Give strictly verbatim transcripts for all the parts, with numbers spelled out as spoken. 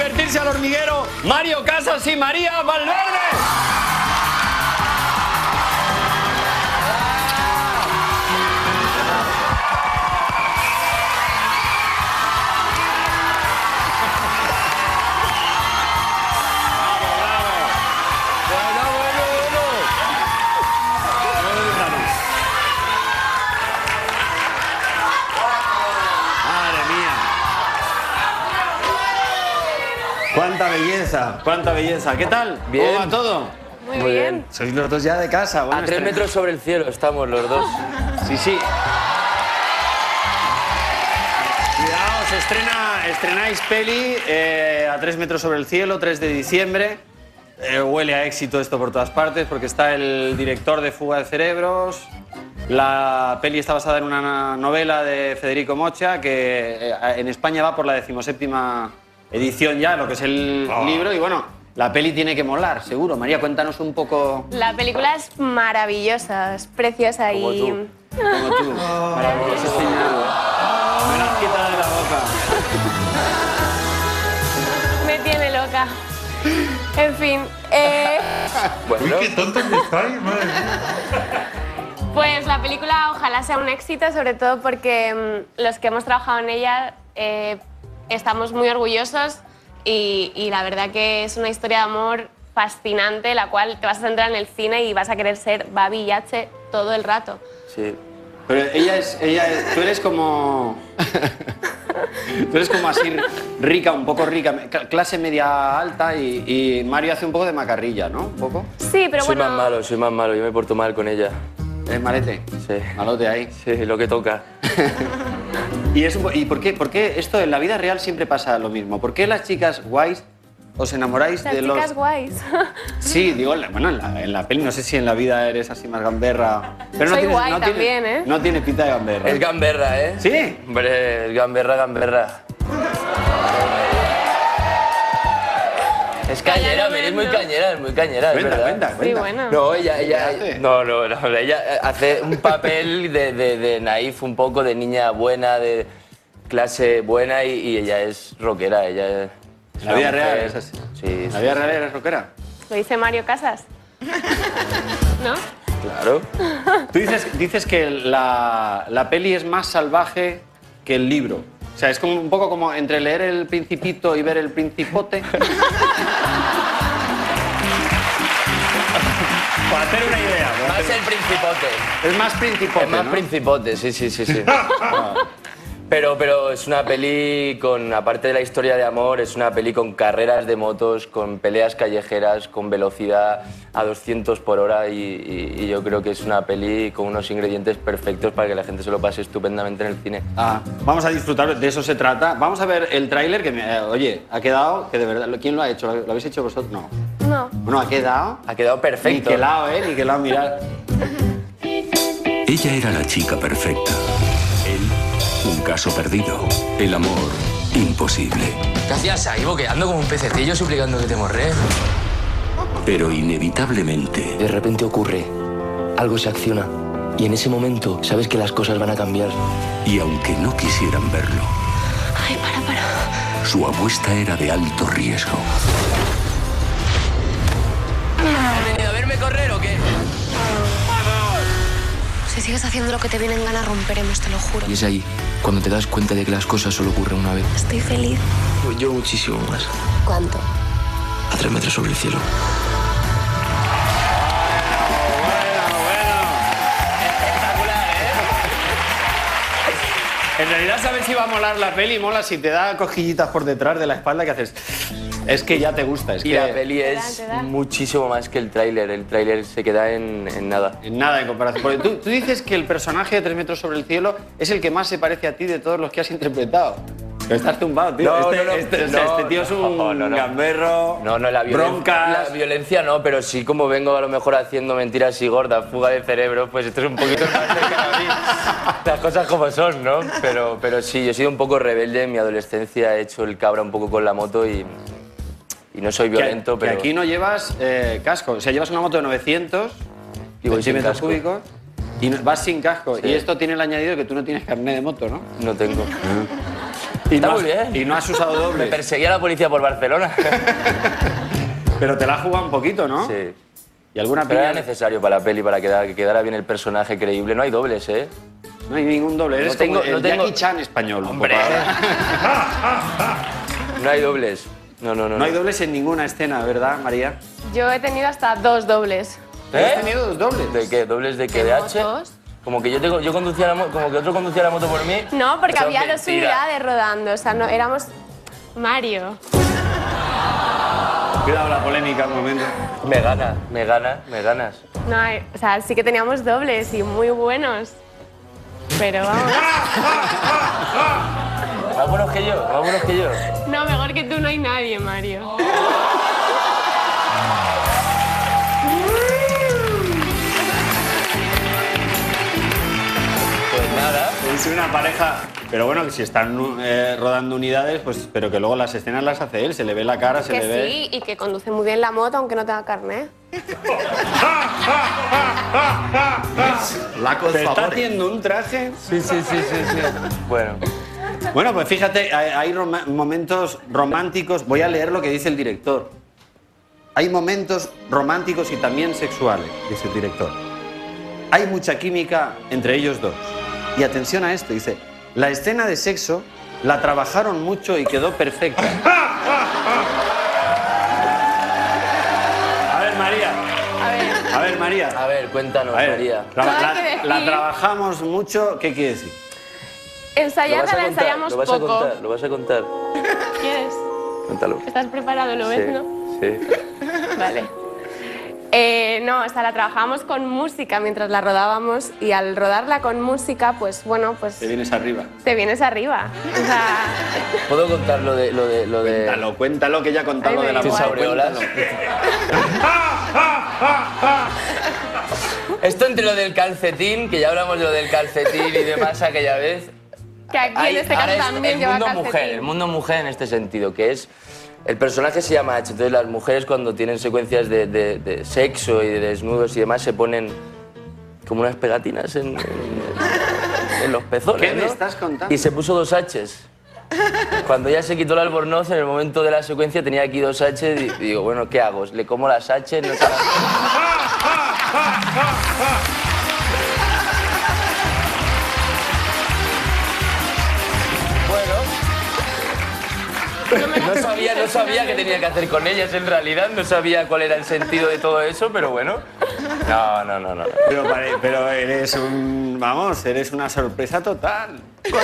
convertirse al hormiguero Mario Casas y María Valverde. ¡Cuánta belleza! ¡Cuánta belleza! ¿Qué tal? Bien. ¿Cómo va todo? Muy, Muy bien. bien. Sois los dos ya de casa. Bueno, a tres estre... metros sobre el cielo estamos los dos. Sí, sí. Cuidado, se estrena, estrenáis peli eh, a tres metros sobre el cielo, tres de diciembre. Eh, huele a éxito esto por todas partes porque está el director de Fuga de Cerebros. La peli está basada en una novela de Federico Mocha que eh, en España va por la decimoséptima edición ya, lo que es el oh. libro. Y bueno, la peli tiene que molar, seguro. María, cuéntanos un poco. La película es maravillosa, es preciosa Como y... tú. Como tú. Oh. Maravilloso. Oh. Me la has quitado de la boca. Me tiene loca. En fin. Eh... Bueno. Uy, qué tontos que estáis, madre mía. Pues la película ojalá sea un éxito, sobre todo porque mmm, los que hemos trabajado en ella eh, estamos muy orgullosos y, y la verdad que es una historia de amor fascinante, la cual te vas a centrar en el cine y vas a querer ser Babi Yache todo el rato. Sí. Pero ella es, ella es, tú eres como, tú eres como así rica, un poco rica, clase media alta y, y Mario hace un poco de macarrilla, ¿no? ¿Un poco? Sí, pero soy bueno... Soy más malo, soy más malo, yo me porto mal con ella. ¿Eres malete? Sí. Malote ahí. Sí, lo que toca. ¿Y, es un, ¿y por, qué, por qué esto en la vida real siempre pasa lo mismo? ¿Por qué las chicas guays os enamoráis las de los...? Las chicas guays. Sí, digo, bueno, en la, en la peli no sé si en la vida eres así más gamberra. Pero no Soy tienes, guay no también, tiene, ¿eh? No tiene pinta de gamberra. Es gamberra, ¿eh? ¿Sí? Hombre, es gamberra, gamberra. Es cañera, Mary es muy cañera, es muy cañera, cuenta, es verdad. Cuenta, cuenta, sí, bueno. No, ella, ella, ella no, no, no, ella hace un papel de, de, de naif, un poco de niña buena, de clase buena y, y ella es rockera, ella es... ¿La vida real es así? Sí. ¿La vida real eres rockera? Lo dice Mario Casas. ¿No? Claro. Tú dices, dices que la, la peli es más salvaje que el libro. O sea, es como un poco como entre leer El Principito y ver El Principote. Para hacer una idea. Más hacer... el Principote. Es más Principote, Es más ¿no? Principote, sí, sí, sí, sí. No. Pero, pero es una peli con, aparte de la historia de amor, es una peli con carreras de motos, con peleas callejeras, con velocidad a doscientos por hora y, y, y yo creo que es una peli con unos ingredientes perfectos para que la gente se lo pase estupendamente en el cine. Ah, vamos a disfrutar, de eso se trata. Vamos a ver el tráiler que, me, eh, oye, ha quedado, que de verdad, ¿quién lo ha hecho? ¿Lo habéis hecho vosotros? No. No. Bueno, ha quedado... Ha quedado perfecto. Niquelado, ¿eh? Niquelado, mirad. Ella era la chica perfecta. Él, un caso perdido. El amor, imposible. ¿Qué hacías ahí boqueando como un pececillo suplicando que te morré? Pero inevitablemente... De repente ocurre, algo se acciona y en ese momento sabes que las cosas van a cambiar. Y aunque no quisieran verlo... Ay, para, para. Su apuesta era de alto riesgo. ¿Has venido a verme correr o qué? Si sigues haciendo lo que te viene en gana, romperemos, te lo juro. Y es ahí, cuando te das cuenta de que las cosas solo ocurren una vez. Estoy feliz. Pues yo muchísimo más. ¿Cuánto? A tres metros sobre el cielo. En realidad, ¿sabes si va a molar la peli? Mola si te da cosquillitas por detrás de la espalda que haces... Es que ya te gusta, es y que... la peli es Te da, te da. muchísimo más que el tráiler. El tráiler se queda en, en nada. En nada en comparación. Porque tú, tú dices que el personaje de Tres metros sobre el cielo es el que más se parece a ti de todos los que has interpretado. Pero estás tumbado, tío. No, este, no, no, este, o sea, no, este tío es un no, no, no. gamberro, No, no, la violencia, broncas... la violencia no, pero sí como vengo a lo mejor haciendo mentiras y gordas, fuga de cerebro, pues esto es un poquito más cercano a mí. Las cosas como son, ¿no? Pero, pero sí, yo he sido un poco rebelde en mi adolescencia, he hecho el cabra un poco con la moto y, y no soy violento, que, pero... Que aquí no llevas eh, casco, o sea, llevas una moto de novecientos Y voy sin centímetros casco. cúbicos y vas sin casco. Sí. Y esto tiene el añadido que tú no tienes carnet de moto, ¿no? No tengo. Y Está no muy has- bien. Y no has usado Me dobles. perseguía la policía por Barcelona. Pero te la has jugado un poquito, ¿no? Sí. ¿Y alguna Pero era piña? necesario para la peli, para que quedara, que quedara bien el personaje creíble. No hay dobles, ¿eh? No hay ningún doble. Eres No tengo- como el no tengo- Jackie Chan español. un Hombre. poco ahora. No hay dobles. No, no, no. No hay dobles en ninguna escena, ¿verdad, María? Yo he tenido hasta dos dobles. ¿Eh? ¿Has tenido dos dobles? ¿De qué? ¿Dobles de qué? ¿De, ¿De H? motos? Como que yo, tengo, yo conducía la moto, como que otro conducía la moto por mí. No, porque Eso es había dos mentira. unidades rodando, o sea, no, éramos Mario. Cuidado la polémica un momento. Me gana, me gana, me ganas. No, hay- o sea, sí que teníamos dobles y muy buenos. Pero vamos. Más buenos que yo, más buenos que yo. No, mejor que tú no hay nadie, Mario. Pues nada. Es una pareja. Pero bueno, que si están eh, rodando unidades, pues pero que luego las escenas las hace él, se le ve la cara, se Que le ve. sí, y que conduce muy bien la moto, aunque no tenga carnet. Laco ¿Te el está favor. haciendo un traje? Sí, sí, sí, sí, sí. Bueno. Bueno, pues fíjate, hay, hay roma- momentos románticos. Voy a leer lo que dice el director. Hay momentos románticos y también sexuales, dice el director. Hay mucha química entre ellos dos. Y atención a esto, dice, la escena de sexo la trabajaron mucho y quedó perfecta. A ver, María. A ver, A ver, María. A ver, cuéntanos, A ver, María. tra- Nada la, que decir. la trabajamos mucho, ¿qué quiere decir? ¿Lo ensayarla vas a la contar? ensayamos ¿Lo vas a poco. contar? ¿Lo vas a contar? ¿Quieres? Cuéntalo. ¿Estás preparado? ¿Lo ves, Sí, no? sí. Vale. Eh, no, o sea, la trabajábamos con música mientras la rodábamos y al rodarla con música, pues bueno, pues Te vienes arriba. te vienes arriba. O sea, ¿Puedo contar lo de... Lo de, lo de... Cuéntalo, cuéntalo, que ya he contado Ay, lo de la me da mujer. igual. aureolas. Esto entre lo del calcetín, que ya hablamos de lo del calcetín y demás aquella vez. que aquí Hay- en este ahora caso es también el lleva mundo calcetín. mujer, el mundo mujer en este sentido, que es... El personaje se llama H, entonces las mujeres cuando tienen secuencias de, de- de sexo y de desnudos y demás se ponen como unas pegatinas en, en- en los pezones, ¿Qué me ¿no? estás contando? Y se puso dos Hs. Cuando ya se quitó el albornoz, en el momento de la secuencia tenía aquí dos H y digo, bueno, ¿qué hago? ¿Le como las H? No se las... Bueno. No sabía, no sabía qué tenía que hacer con ellas en realidad, no sabía cuál era el sentido de todo eso, pero bueno. No, no, no, no. no. Pero, pare- pero eres un... Vamos, eres una sorpresa total.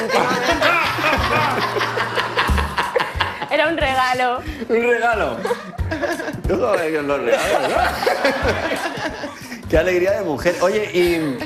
Era un regalo. Un regalo. Joder, que los regalos, ¿no? Qué alegría de mujer. Oye, y...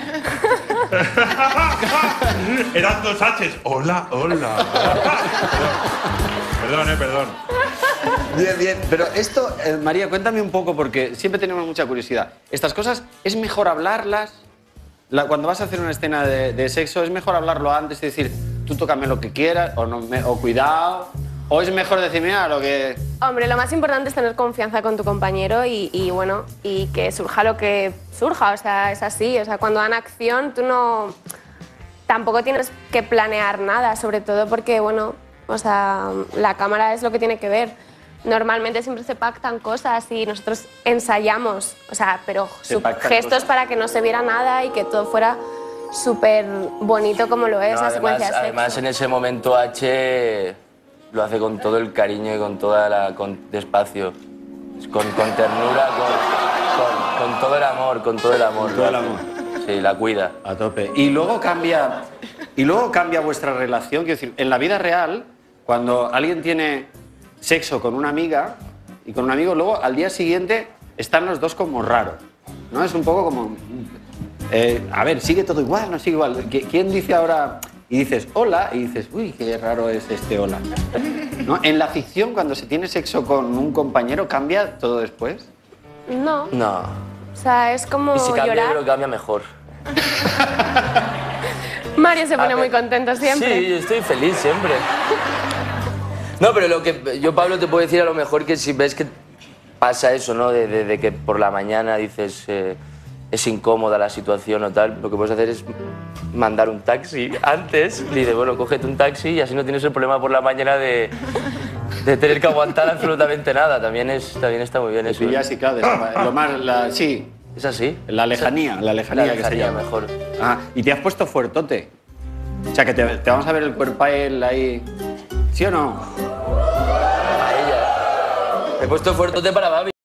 Eran dos H's. Hola, hola. Perdón, eh, perdón. Bien, bien. Pero esto, eh, María, cuéntame un poco, porque siempre tenemos mucha curiosidad. Estas cosas, ¿es mejor hablarlas? La- cuando vas a hacer una escena de, de sexo, ¿es mejor hablarlo antes y decir, tú tócame lo que quieras, o, no me- o cuidado? ¿O es mejor decir, mira, lo que... Hombre, lo más importante es tener confianza con tu compañero y, y, bueno, y que surja lo que surja, o sea, es así. O sea, cuando dan acción, tú no... Tampoco tienes que planear nada, sobre todo porque, bueno, o sea, la cámara es lo que tiene que ver. Normalmente siempre se pactan cosas y nosotros ensayamos, o sea, pero Se su- pactan gestos cosas. para que no se viera nada y que todo fuera súper bonito como lo es No, la además, secuencia de sexo. además, en ese momento H lo hace con todo el cariño y con toda la... Con, despacio. Con, con ternura, con, con, con todo el amor, con todo el amor. Con todo el lo hace. amor. Sí, la cuida. A tope. Y luego cambia, y luego cambia vuestra relación. Quiero decir, en la vida real, cuando alguien tiene sexo con una amiga y con un amigo, luego al día siguiente están los dos como raros, ¿no? Es un poco como, eh, a ver, sigue todo igual, no sigue igual. ¿Qui- ¿Quién dice ahora? Y dices hola y dices, uy, qué raro es este hola. ¿No? En la ficción, cuando se tiene sexo con un compañero, ¿cambia todo después? No, No. o sea, es como Y si cambia, llorar. creo que cambia mejor. Mario se pone A muy ver, contento siempre. Sí, yo estoy feliz siempre. No, pero lo que yo, Pablo, te puedo decir a lo mejor que si ves que pasa eso, ¿no? De, de- de que por la mañana dices, eh, es incómoda la situación o tal, lo que puedes hacer es mandar un taxi antes. Y dices, bueno, cógete un taxi y así no tienes el problema por la mañana de, de tener que aguantar absolutamente nada. También, es, también está muy bien eso. Y ya sí, claro, de- lo más, la- sí, ¿Es así? la lejanía, la lejanía, La que se lejanía llama. mejor. Ah, y te has puesto fuertote. O sea, que te, te vamos a ver el cuerpo a él ahí. ¿Sí o no? A ella. Me he puesto fuertote para Babi.